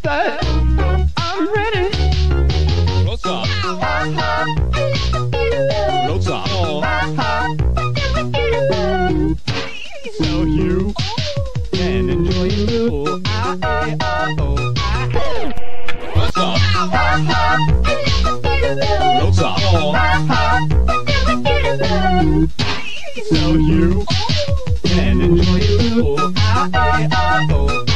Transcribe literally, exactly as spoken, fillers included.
that I'm ready. Close up. Close up. Oh. So you can enjoy your little ah, eh, ah, oh, ah. Close up. Close up. Oh. So you can enjoy your little ah, eh, ah, oh.